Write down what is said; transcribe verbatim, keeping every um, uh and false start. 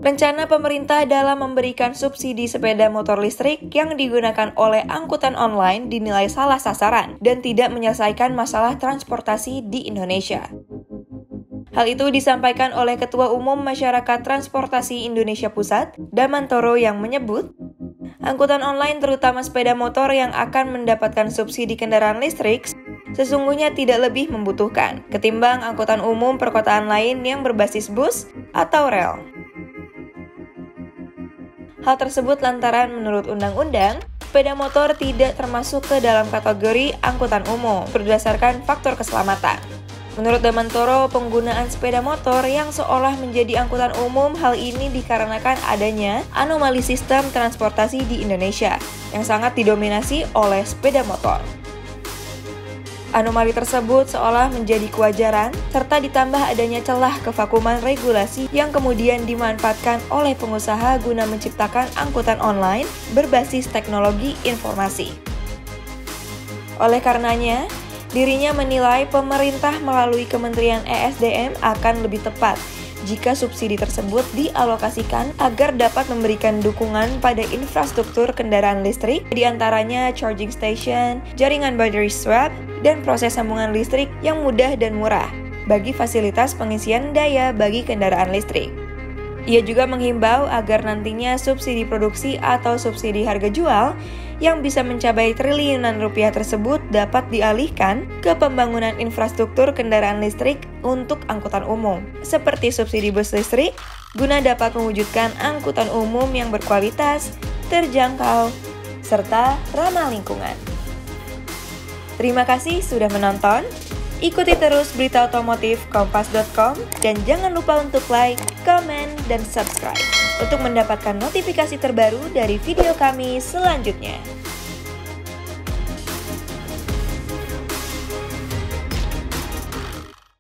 Rencana pemerintah dalam memberikan subsidi sepeda motor listrik yang digunakan oleh angkutan online dinilai salah sasaran dan tidak menyelesaikan masalah transportasi di Indonesia. Hal itu disampaikan oleh Ketua Umum Masyarakat Transportasi Indonesia Pusat, Damantoro, yang menyebut, angkutan online terutama sepeda motor yang akan mendapatkan subsidi kendaraan listrik sesungguhnya tidak lebih membutuhkan ketimbang angkutan umum perkotaan lain yang berbasis bus atau rel. Hal tersebut lantaran menurut undang-undang, sepeda motor tidak termasuk ke dalam kategori angkutan umum berdasarkan faktor keselamatan. Menurut Damantoro, penggunaan sepeda motor yang seolah menjadi angkutan umum hal ini dikarenakan adanya anomali sistem transportasi di Indonesia yang sangat didominasi oleh sepeda motor. Anomali tersebut seolah menjadi kewajaran, serta ditambah adanya celah kevakuman regulasi yang kemudian dimanfaatkan oleh pengusaha guna menciptakan angkutan online berbasis teknologi informasi. Oleh karenanya, dirinya menilai pemerintah melalui Kementerian E S D M akan lebih tepat jika subsidi tersebut dialokasikan agar dapat memberikan dukungan pada infrastruktur kendaraan listrik, diantaranya charging station, jaringan battery swap, dan proses sambungan listrik yang mudah dan murah bagi fasilitas pengisian daya bagi kendaraan listrik. Ia juga menghimbau agar nantinya subsidi produksi atau subsidi harga jual yang bisa mencapai triliunan rupiah tersebut dapat dialihkan ke pembangunan infrastruktur kendaraan listrik untuk angkutan umum, seperti subsidi bus listrik, guna dapat mewujudkan angkutan umum yang berkualitas, terjangkau, serta ramah lingkungan. Terima kasih sudah menonton. Ikuti terus berita otomotif kompas dot com dan jangan lupa untuk like, komen, dan subscribe untuk mendapatkan notifikasi terbaru dari video kami selanjutnya.